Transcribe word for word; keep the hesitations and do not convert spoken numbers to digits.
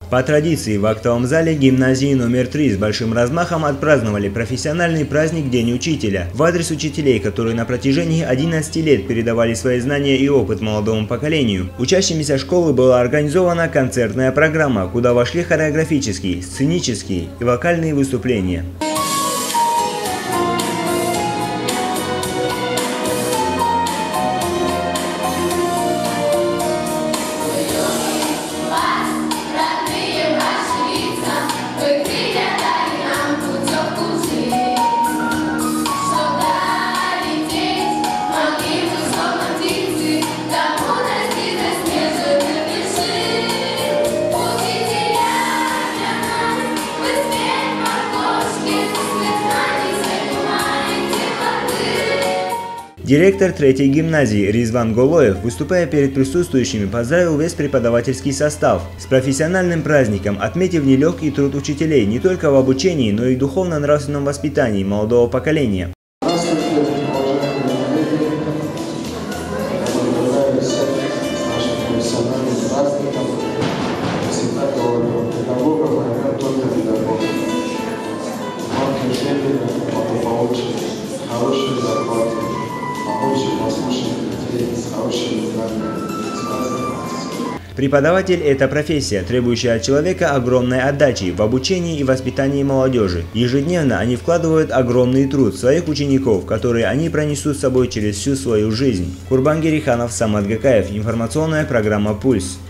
По традиции в актовом зале гимназии номер три с большим размахом отпраздновали профессиональный праздник День учителя. В адрес учителей, которые на протяжении одиннадцати лет передавали свои знания и опыт молодому поколению, учащимися школы была организована концертная программа, куда вошли хореографические, сценические и вокальные выступления. Директор третьей гимназии Ризван Голоев, выступая перед присутствующими, поздравил весь преподавательский состав с профессиональным праздником, отметив нелегкий труд учителей не только в обучении, но и духовно-нравственном воспитании молодого поколения. Преподаватель – это профессия, требующая от человека огромной отдачи в обучении и воспитании молодежи. Ежедневно они вкладывают огромный труд в своих учеников, которые они пронесут с собой через всю свою жизнь. Курбан Гериханов, Самат Гакаев. Информационная программа «Пульс».